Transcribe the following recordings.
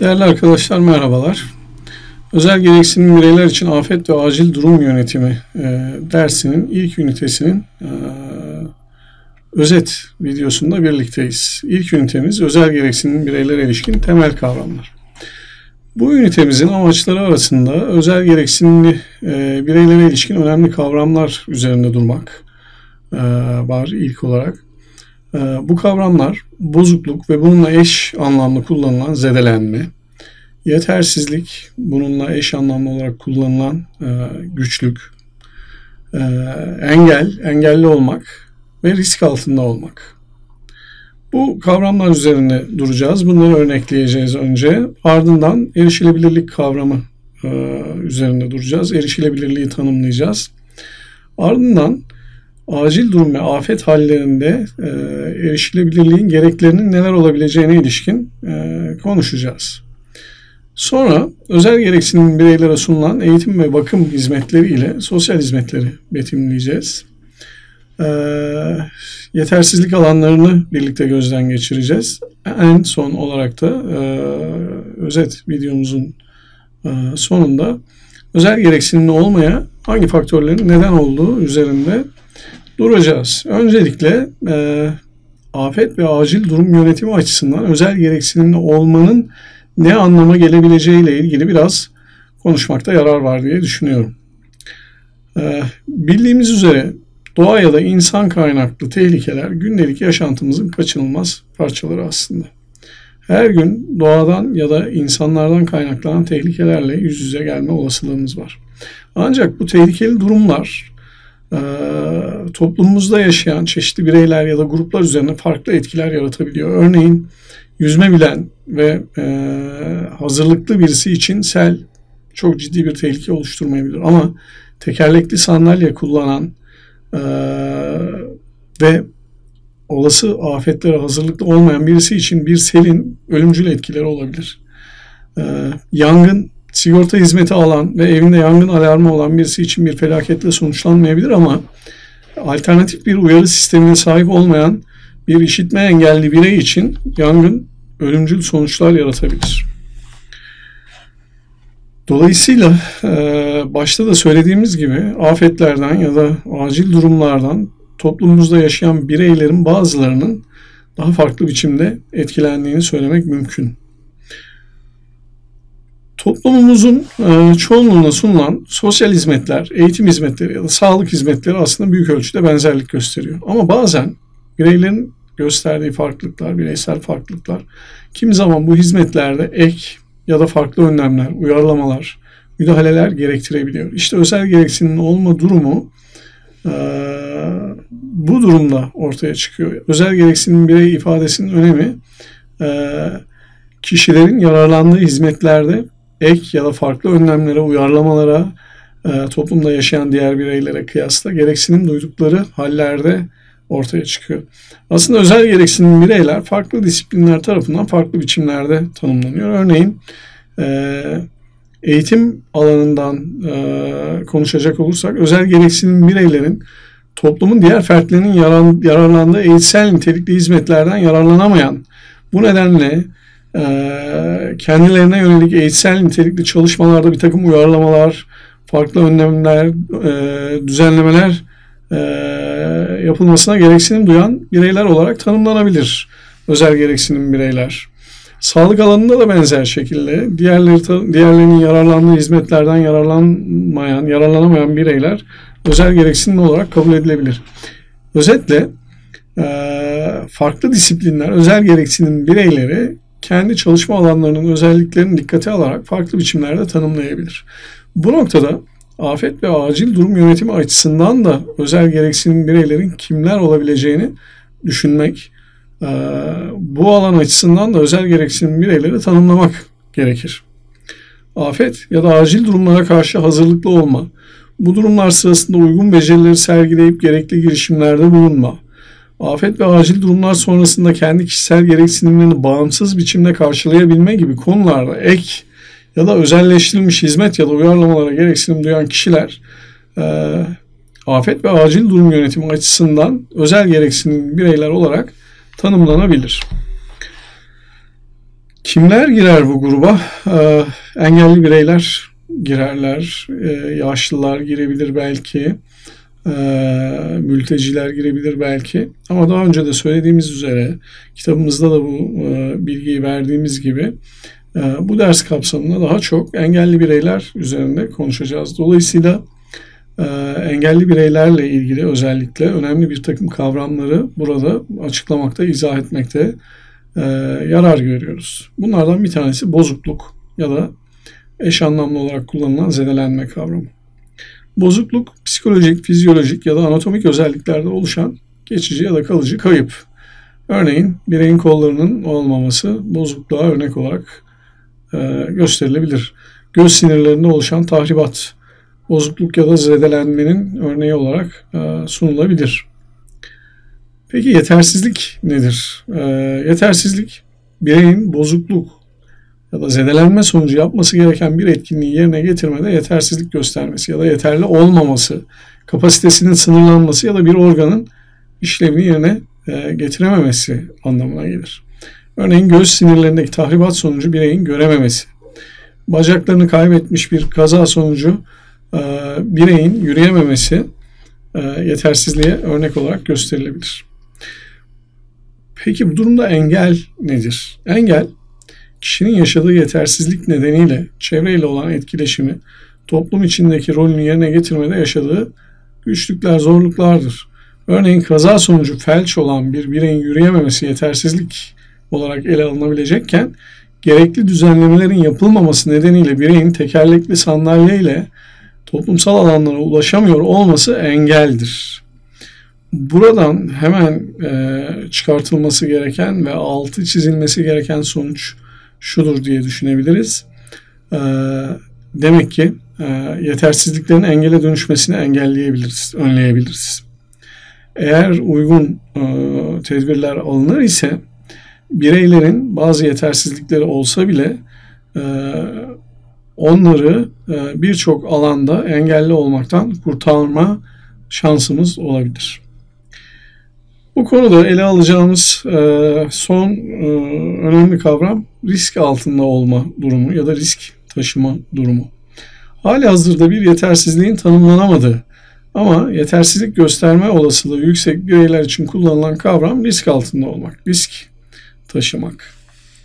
Değerli arkadaşlar, merhabalar. Özel gereksinim bireyler için afet ve acil durum yönetimi dersinin ilk ünitesinin özet videosunda birlikteyiz. İlk ünitemiz özel gereksinim bireylere ilişkin temel kavramlar. Bu ünitemizin amaçları arasında özel gereksinimli bireylere ilişkin önemli kavramlar üzerinde durmak var ilk olarak. Bu kavramlar bozukluk ve bununla eş anlamlı kullanılan zedelenme, yetersizlik, bununla eş anlamlı olarak kullanılan güçlük, engelli olmak ve risk altında olmak. Bu kavramlar üzerinde duracağız. Bunları örnekleyeceğiz önce. Ardından erişilebilirlik kavramı üzerinde duracağız. Erişilebilirliği tanımlayacağız. Ardından acil durum ve afet hallerinde erişilebilirliğin gereklerinin neler olabileceğine ilişkin konuşacağız. Sonra özel gereksinim bireylere sunulan eğitim ve bakım hizmetleri ile sosyal hizmetleri betimleyeceğiz. Yetersizlik alanlarını birlikte gözden geçireceğiz. En son olarak da özet videomuzun sonunda özel gereksinimli olmaya hangi faktörlerin neden olduğu üzerinde duracağız. Öncelikle afet ve acil durum yönetimi açısından özel gereksinimli olmanın ne anlama gelebileceğiyle ilgili biraz konuşmakta yarar var diye düşünüyorum. Bildiğimiz üzere doğa ya da insan kaynaklı tehlikeler gündelik yaşantımızın kaçınılmaz parçaları aslında. Her gün doğadan ya da insanlardan kaynaklanan tehlikelerle yüz yüze gelme olasılığımız var. Ancak bu tehlikeli durumlar toplumumuzda yaşayan çeşitli bireyler ya da gruplar üzerine farklı etkiler yaratabiliyor. Örneğin yüzme bilen ve hazırlıklı birisi için sel çok ciddi bir tehlike oluşturmayabilir. Ama tekerlekli sandalye kullanan ve olası afetlere hazırlıklı olmayan birisi için bir selin ölümcül etkileri olabilir. Yangın sigorta hizmeti alan ve evinde yangın alarmı olan birisi için bir felaketle sonuçlanmayabilir ama alternatif bir uyarı sistemine sahip olmayan bir işitme engelli birey için yangın ölümcül sonuçlar yaratabilir. Dolayısıyla başta da söylediğimiz gibi afetlerden ya da acil durumlardan toplumumuzda yaşayan bireylerin bazılarının daha farklı biçimde etkilendiğini söylemek mümkün. Toplumumuzun çoğunluğuna sunulan sosyal hizmetler, eğitim hizmetleri ya da sağlık hizmetleri aslında büyük ölçüde benzerlik gösteriyor. Ama bazen bireylerin gösterdiği farklılıklar, bireysel farklılıklar, kimi zaman bu hizmetlerde ek ya da farklı önlemler, uyarlamalar, müdahaleler gerektirebiliyor. İşte özel gereksinimli olma durumu bu durumda ortaya çıkıyor. Özel gereksinim birey ifadesinin önemi kişilerin yararlandığı hizmetlerde ek ya da farklı önlemlere, uyarlamalara, toplumda yaşayan diğer bireylere kıyasla gereksinim duydukları hallerde ortaya çıkıyor. Aslında özel gereksinim bireyler farklı disiplinler tarafından farklı biçimlerde tanımlanıyor. Örneğin eğitim alanından konuşacak olursak özel gereksinim bireylerin toplumun diğer fertlerinin yararlandığı eğitsel nitelikli hizmetlerden yararlanamayan, bu nedenle kendilerine yönelik eğitsel nitelikli çalışmalarda bir takım uyarlamalar, farklı önlemler, düzenlemeler yapılmasına gereksinim duyan bireyler olarak tanımlanabilir özel gereksinim bireyler. Sağlık alanında da benzer şekilde diğerlerinin yararlandığı hizmetlerden yararlanamayan bireyler özel gereksinim olarak kabul edilebilir. Özetle farklı disiplinler özel gereksinim bireyleri kendi çalışma alanlarının özelliklerini dikkate alarak farklı biçimlerde tanımlayabilir. Bu noktada afet ve acil durum yönetimi açısından da özel gereksinim bireylerin kimler olabileceğini düşünmek, bu alan açısından da özel gereksinim bireyleri tanımlamak gerekir. Afet ya da acil durumlara karşı hazırlıklı olma, bu durumlar sırasında uygun becerileri sergileyip gerekli girişimlerde bulunma, afet ve acil durumlar sonrasında kendi kişisel gereksinimlerini bağımsız biçimde karşılayabilme gibi konularda ek ya da özelleştirilmiş hizmet ya da uyarlamalara gereksinim duyan kişiler afet ve acil durum yönetimi açısından özel gereksinim bireyler olarak tanımlanabilir. Kimler girer bu gruba? Engelli bireyler girerler, yaşlılar girebilir belki, mülteciler girebilir belki. Ama daha önce de söylediğimiz üzere, kitabımızda da bu bilgiyi verdiğimiz gibi bu ders kapsamında daha çok engelli bireyler üzerinde konuşacağız. Dolayısıyla engelli bireylerle ilgili özellikle önemli bir takım kavramları burada açıklamakta, izah etmekte yarar görüyoruz. Bunlardan bir tanesi bozukluk ya da eş anlamlı olarak kullanılan zedelenme kavramı. Bozukluk, psikolojik, fizyolojik ya da anatomik özelliklerde oluşan geçici ya da kalıcı kayıp. Örneğin bireyin kollarının olmaması bozukluğa örnek olarak gösterilebilir. Göz sinirlerinde oluşan tahribat, bozukluk ya da zedelenmenin örneği olarak sunulabilir. Peki yetersizlik nedir? Yetersizlik, bireyin bozukluk ya da zedelenme sonucu yapması gereken bir etkinliği yerine getirmede yetersizlik göstermesi ya da yeterli olmaması, kapasitesinin sınırlanması ya da bir organın işlevini yerine getirememesi anlamına gelir. Örneğin göz sinirlerindeki tahribat sonucu bireyin görememesi, bacaklarını kaybetmiş bir kaza sonucu bireyin yürüyememesi yetersizliğe örnek olarak gösterilebilir. Peki bu durumda engel nedir? Engel, kişinin yaşadığı yetersizlik nedeniyle çevreyle olan etkileşimi, toplum içindeki rolünü yerine getirmede yaşadığı güçlükler, zorluklardır. Örneğin kaza sonucu felç olan bir bireyin yürüyememesi yetersizlik olarak ele alınabilecekken, gerekli düzenlemelerin yapılmaması nedeniyle bireyin tekerlekli sandalye ile toplumsal alanlara ulaşamıyor olması engeldir. Buradan hemen çıkartılması gereken ve altı çizilmesi gereken sonuç şudur diye düşünebiliriz. Demek ki yetersizliklerin engele dönüşmesini engelleyebiliriz, önleyebiliriz. Eğer uygun tedbirler alınır ise bireylerin bazı yetersizlikleri olsa bile onları birçok alanda engelli olmaktan kurtarma şansımız olabilir. Bu konuda ele alacağımız son önemli kavram risk altında olma durumu ya da risk taşıma durumu. Halihazırda bir yetersizliğin tanımlanamadığı ama yetersizlik gösterme olasılığı yüksek bireyler için kullanılan kavram risk altında olmak, risk taşımak.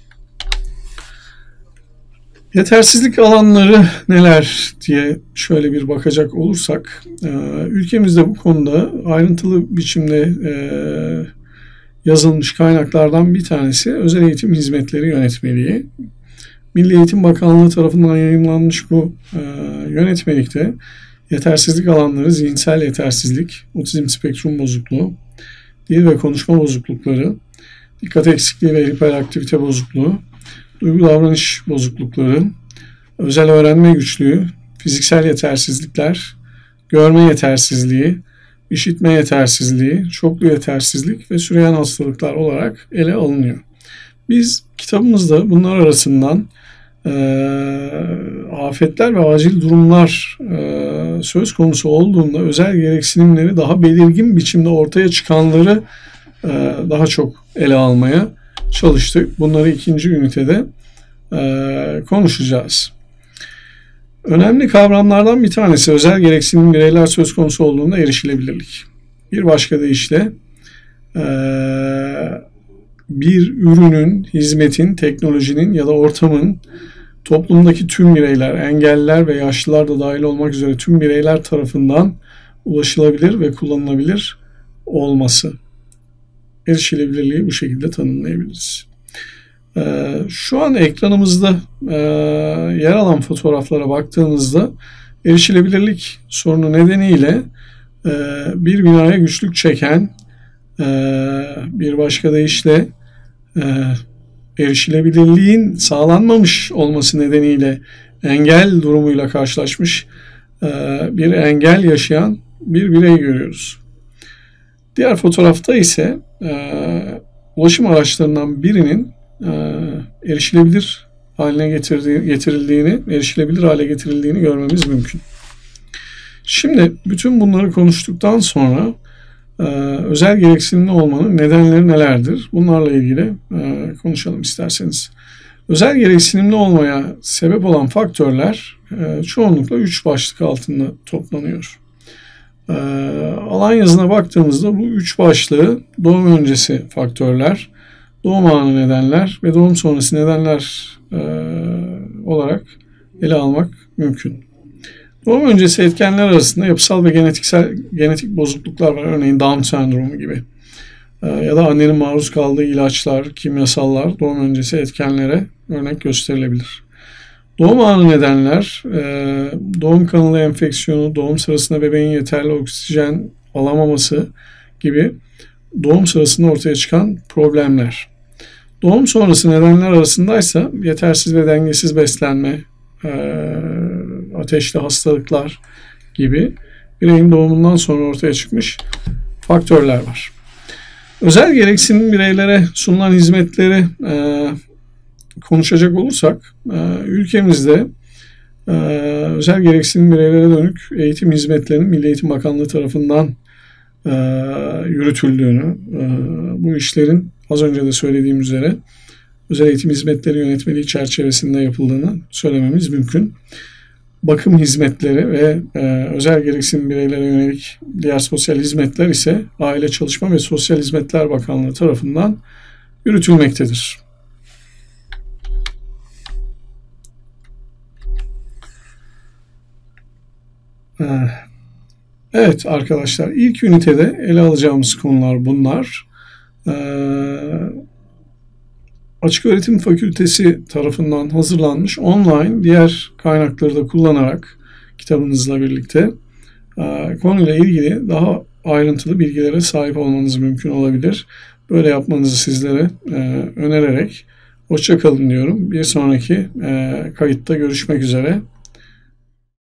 Yetersizlik alanları neler diye şöyle bir bakacak olursak, ülkemizde bu konuda ayrıntılı biçimde yazılmış kaynaklardan bir tanesi Özel Eğitim Hizmetleri Yönetmeliği. Milli Eğitim Bakanlığı tarafından yayımlanmış bu yönetmelikte yetersizlik alanları zihinsel yetersizlik, otizm spektrum bozukluğu, dil ve konuşma bozuklukları, dikkat eksikliği ve hiperaktivite bozukluğu, duygu davranış bozuklukları, özel öğrenme güçlüğü, fiziksel yetersizlikler, görme yetersizliği, işitme yetersizliği, çoklu yetersizlik ve süreyen hastalıklar olarak ele alınıyor. Biz kitabımızda bunlar arasından afetler ve acil durumlar söz konusu olduğunda özel gereksinimleri daha belirgin biçimde ortaya çıkanları daha çok ele almaya çalıştık. Bunları ikinci ünitede konuşacağız. Önemli kavramlardan bir tanesi özel gereksinim bireyler söz konusu olduğunda erişilebilirlik. Bir başka deyişle bir ürünün, hizmetin, teknolojinin ya da ortamın toplumdaki tüm bireyler, engelliler ve yaşlılar da dahil olmak üzere tüm bireyler tarafından ulaşılabilir ve kullanılabilir olması. Erişilebilirliği bu şekilde tanımlayabiliriz. Şu an ekranımızda yer alan fotoğraflara baktığımızda erişilebilirlik sorunu nedeniyle bir binaya güçlük çeken, bir başka deyişle erişilebilirliğin sağlanmamış olması nedeniyle engel durumuyla karşılaşmış bir engel yaşayan bir birey görüyoruz. Diğer fotoğrafta ise ulaşım araçlarından birinin erişilebilir hale getirildiğini görmemiz mümkün. Şimdi bütün bunları konuştuktan sonra özel gereksinimli olmanın nedenleri nelerdir? Bunlarla ilgili konuşalım isterseniz. Özel gereksinimli olmaya sebep olan faktörler çoğunlukla 3 başlık altında toplanıyor. Alan yazına baktığımızda bu 3 başlığı doğum öncesi faktörler, doğum anı nedenler ve doğum sonrası nedenler olarak ele almak mümkün. Doğum öncesi etkenler arasında yapısal ve genetik bozukluklar var. Örneğin Down sendromu gibi. Ya da annenin maruz kaldığı ilaçlar, kimyasallar doğum öncesi etkenlere örnek gösterilebilir. Doğum anı nedenler, doğum kanalı enfeksiyonu, doğum sırasında bebeğin yeterli oksijen alamaması gibi doğum sırasında ortaya çıkan problemler. Doğum sonrası nedenler arasındaysa yetersiz ve dengesiz beslenme, ateşli hastalıklar gibi bireyin doğumundan sonra ortaya çıkmış faktörler var. Özel gereksinim bireylere sunulan hizmetleri konuşacak olursak, ülkemizde özel gereksinim bireylere dönük eğitim hizmetlerinin Milli Eğitim Bakanlığı tarafından yürütüldüğünü, bu işlerin az önce de söylediğim üzere özel eğitim hizmetleri yönetmeliği çerçevesinde yapıldığını söylememiz mümkün. Bakım hizmetleri ve özel gereksinim bireylere yönelik diğer sosyal hizmetler ise Aile Çalışma ve Sosyal Hizmetler Bakanlığı tarafından yürütülmektedir. Evet arkadaşlar, ilk ünitede ele alacağımız konular bunlar. Açıköğretim Fakültesi tarafından hazırlanmış online diğer kaynakları da kullanarak kitabınızla birlikte konuyla ilgili daha ayrıntılı bilgilere sahip olmanız mümkün olabilir. Böyle yapmanızı sizlere önererek hoşça kalın diyorum. Bir sonraki kayıtta görüşmek üzere.